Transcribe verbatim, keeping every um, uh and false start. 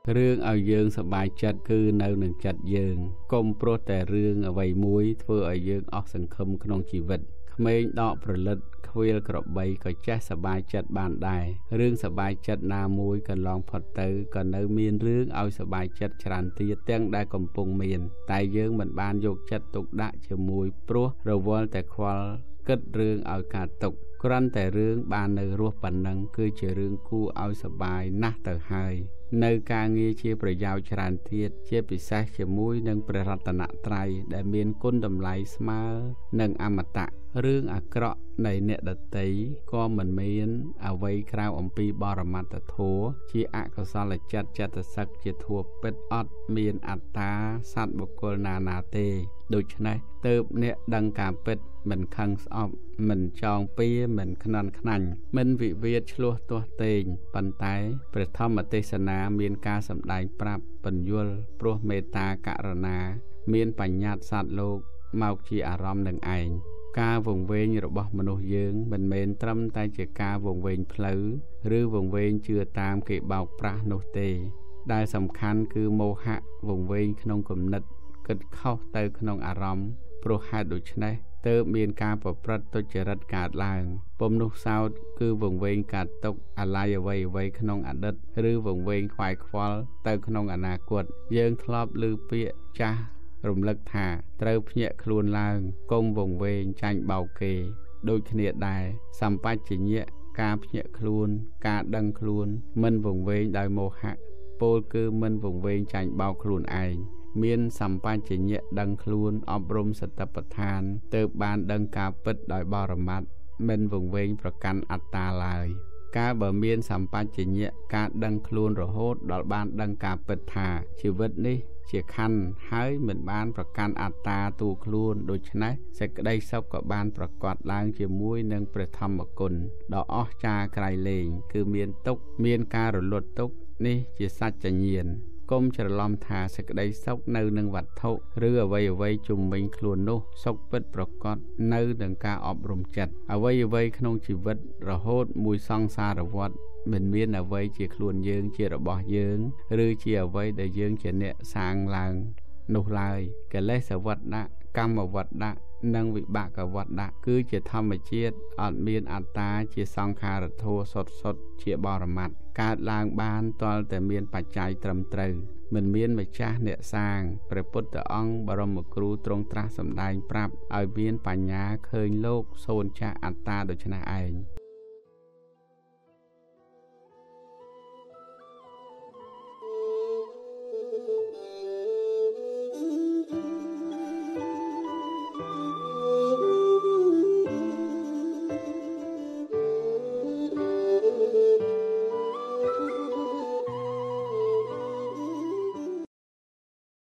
រឿងឲ្យយើងសប្បាយចិត្តគឺនៅនឹងចិត្តយើងកុំព្រោះតែរឿងអ្វីមួយធ្វើឲ្យយើងអស់សង្ឃឹមក្នុងជីវិតក្មេងដកប្រលិតខ្វៀលក្របីក៏ចេះសប្បាយចិត្តបានដែររឿងសប្បាយចិត្តណាមួយកន្លងផុតទៅក៏នៅមានរឿងឲ្យសប្បាយចិត្តច្រើនទៀតទាំងដែលកំពុងមានតែយើងមិនបានយកចិត្តទុកដាក់ជាមួយព្រោះរវល់តែខ្វល់គិតរឿងឲ្យកាត់ទុកគ្រាន់តែរឿងបាននៅរស់ប៉ុណ្ណឹងគឺជារឿងគួរឲ្យសប្បាយណាស់ទៅហើយនៅការងារជាប្រយោជន៍ច្រើនទៀតជាពិសេសជាមួយនឹងព្រះរតនត្រ័យដែលមានគុណតម្លៃស្មើនឹងអមតៈរឿងអាក្រក់នៃអ្នកដទៃក៏មិនមានអ្វីក្រៅអំពីបរមត្ថធម៌ជាអកុសលចិត្តចិត្តសឹកជាធัวពិតអត់មានអត្តាសត្វបុគ្គលណាណាទេដូច្នេះទើបអ្នកដឹងការពិតមិនខឹងស្អប់មិនចងពៀមិនខ្នាន់ខ្នាញ់មិនវិវាទឆ្លោះទាស់ទែងប៉ុន្តែព្រះធម្មទេសនាមានការសម្ដែងប្រាប់ពន្យល់ព្រោះមេត្តាករុណាមានបញ្ញត្តិសត្វលោកមកជាអារម្មណ៍នឹងឯងការវង្វេងរបស់មនុស្សយើងមិនមែនត្រឹមតែជាការវង្វេងផ្លូវឬវង្វេងជឿតាមគេបោកប្រាស់នោះទេដែលសំខាន់គឺមោហៈវង្វេងក្នុងគំនិតគិតខុសទៅក្នុងអារម្មណ៍ព្រោះហេតុដូច្នេះទើបមានការប្រព្រឹត្តទុច្ចរិតកើតឡើងពំនោះសោតគឺវង្វេងកាត់ទុកអាល័យអ្វីអ្វីក្នុងអតីតឬវង្វេងខ្វាយខ្វល់ទៅក្នុងអនាគតយើងធ្លាប់ឮពាក្យចាស់រំលឹកថាត្រូវភ្ញាក់ខ្លួនឡើងកុំវង្វេងចាញ់បោកគេដូចគ្នាដែរសម្បជញ្ញៈការភ្ញាក់ខ្លួនការដឹងខ្លួនមិនវង្វេងដោយមោហៈពោលគឺមិនវង្វេងចាញ់បោកខ្លួនឯងមានសម្បជញ្ញៈដឹងខ្លួនអប់រំសតិប្បដ្ឋានទើបបានដឹងការពិតដោយបរមត្ថមិនវង្វេងប្រកាន់អត្តាឡើយការបើមានសម្បជញ្ញៈការដឹងខ្លួនរហូតដល់បានដឹងការពិតថាជីវិតនេះជាខណ្ឌហើយមិនបានប្រកាន់អត្តាតួខ្លួនដូច្នេះសេចក្តីសុខក៏បានប្រកបឡើងជាមួយនឹងព្រះធម្មគុណដ៏អស្ចារ្យក្រៃលែងគឺមានទុក្ខមានការរលត់ទុក្ខនេះជាសច្ចញាណកុំច្រឡំថាសេចក្តីសុខនៅនឹងវត្ថុឬអ្វីអ្វីជុំវិញខ្លួននោះសុខពិតប្រកបនៅនឹងការអប់រំចិត្តអ្វីអ្វីក្នុងជីវិតរហូតមួយសង្សារវដ្តមិនមានអ្វីជាខ្លួនយើងជារបស់យើងឬជាអ្វីដែលយើងជាអ្នកសាងឡើងនោះឡើយកិលេសវត្តៈកម្មវត្តៈនិងវិបាកវត្តៈគឺជាធម្មជាតិអត់មានអត្តាជាសង្ខារធម៌សុទ្ធសុទ្ធជាបរមត្ថកើតឡើងបានទាល់តែមានបច្ច័យត្រឹមត្រូវមិនមានម្ចាស់អ្នកសាងព្រះពុទ្ធអង្គបរមគ្រូទ្រង់ត្រាស់សម្ដែងប្រាប់ឲ្យមានបញ្ញាឃើញលោកសូន្យចាកអត្តាដូច្នេះឯង